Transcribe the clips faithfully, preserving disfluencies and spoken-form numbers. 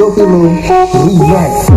Kilo Remix.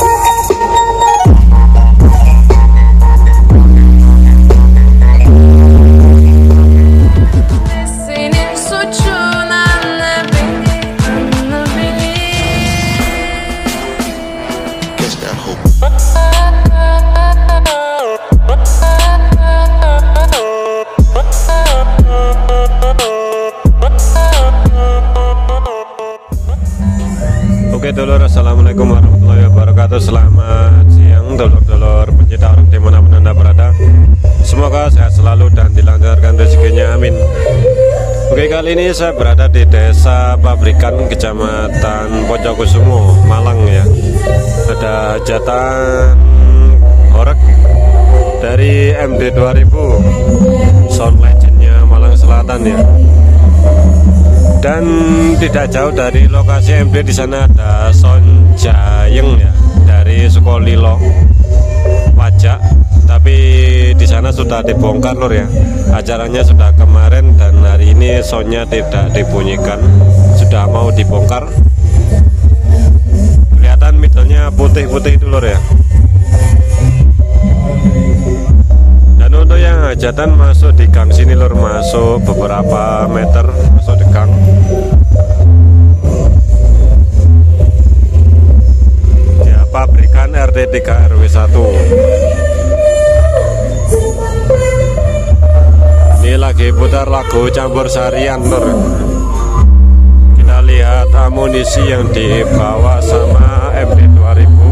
Oke dulur, assalamualaikum warahmatullahi wabarakatuh. Selamat siang dulur-dulur pencinta orang dimanapun anda berada. Semoga sehat selalu dan dilancarkan rezekinya, amin. Oke, kali ini saya berada di Desa Pabrikan, Kecamatan Poncokusumo, Malang ya. Ada hajatan horeg dari M D dua ribu, sound legendnya Malang Selatan ya. Dan tidak jauh dari lokasi M D, di sana ada sound Jayeng ya, dari Sukolilo Pajak. Tapi di sana sudah dibongkar lor ya. Acaranya sudah kemarin dan hari ini soundnya tidak dibunyikan, sudah mau dibongkar. Kelihatan middle-nya putih-putih itu lor ya. Dan untuk yang hajatan masuk di gang sini lor, masuk beberapa meter masuk di gang. Ya, Pabrikan R T tiga R W satu. Ini lagi putar lagu campur sarian lor. Kita lihat amunisi yang dibawa sama M D dua ribu.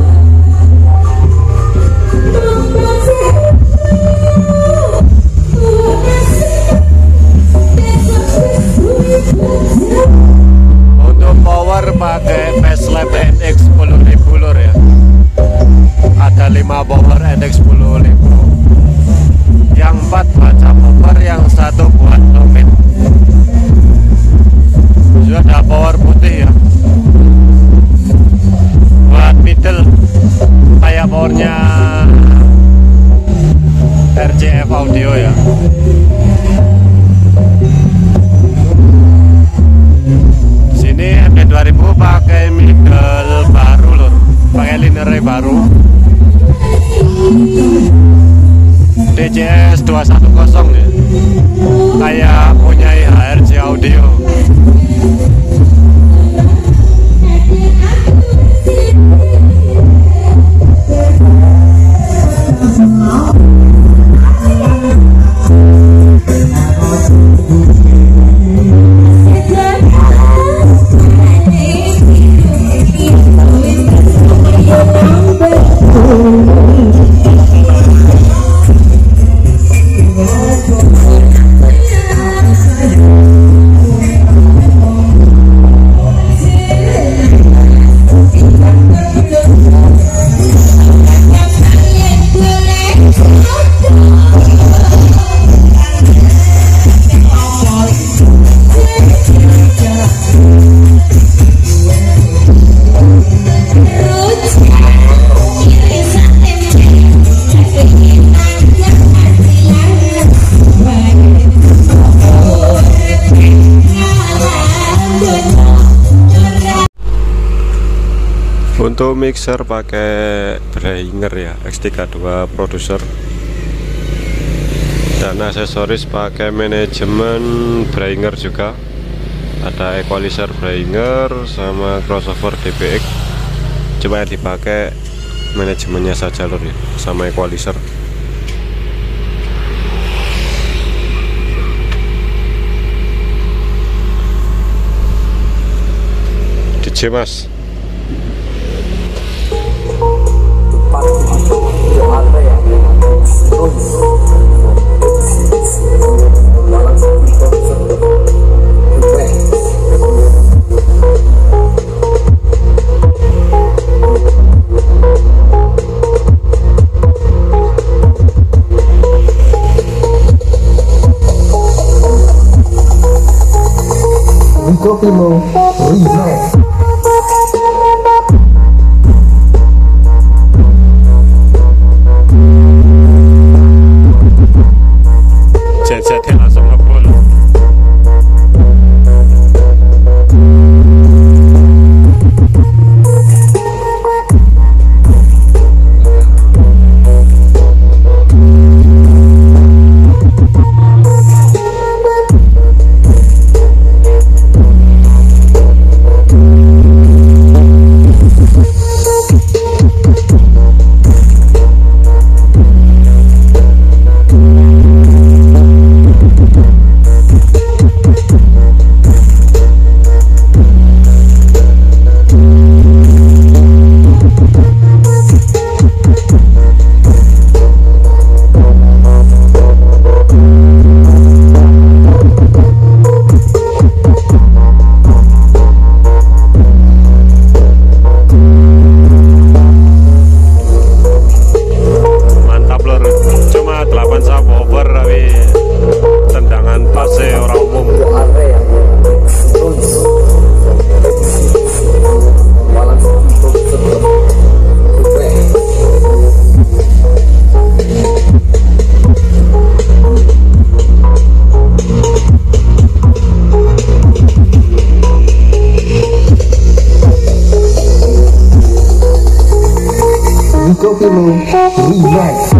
Untuk power pakai Facelift N X sepuluh ribu lor ya. Ada lima power N X sepuluh ribu. Yang empat baca power, yang satu buat domit. Sudah ada power putih ya. Buat middle kayak powernya R C F audio ya. Sini M D dua ribu pakai middle baru loh, pakai linear baru D J S dua satu nol ya, kayak punya H R C audio. Untuk mixer pakai Behringer ya, X tiga dua producer. Dan aksesoris pakai manajemen Behringer juga. Ada equalizer Behringer sama crossover D B X. Coba yang dipakai manajemennya saja lor ya, sama equalizer. D J Mas. Kilo Remix. Gensetnya langsung ngebul. Relax.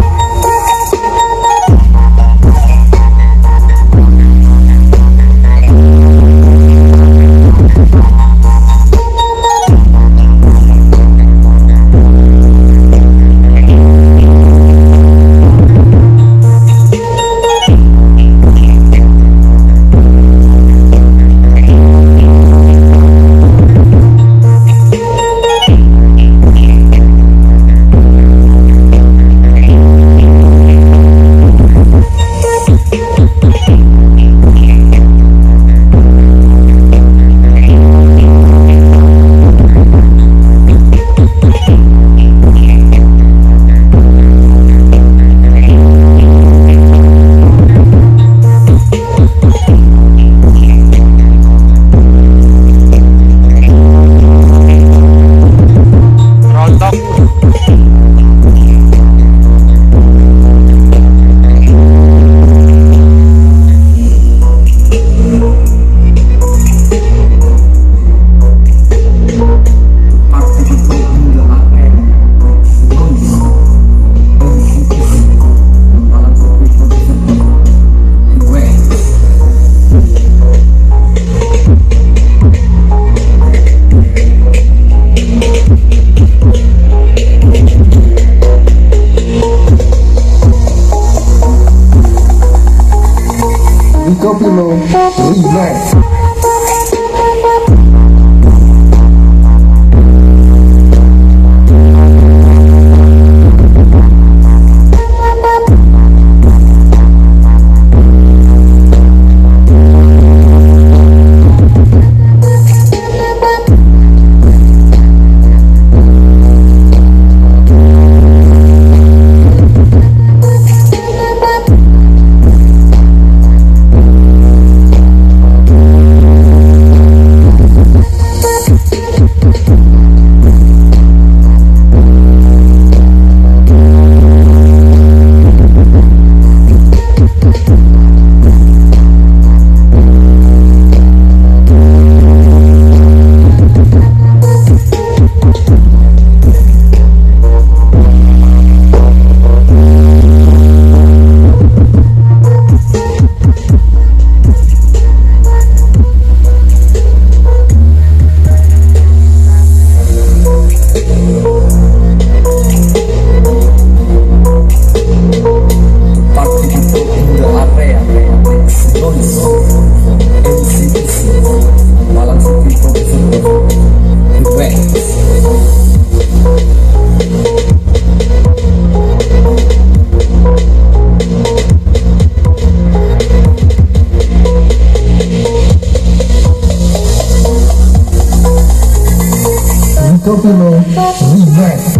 Kopilo Relax. Kopilo Relax.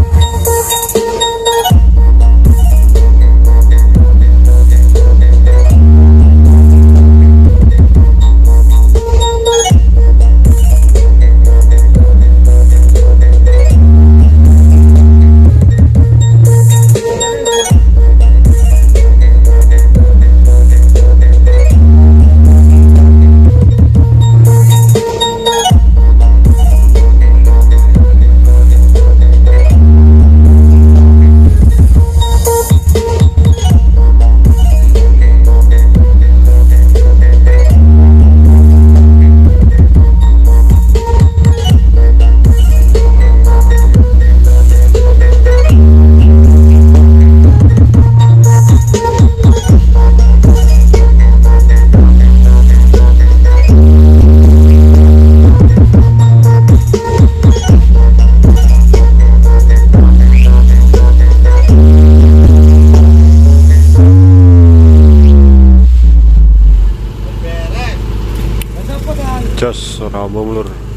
Jos Romo Mulur.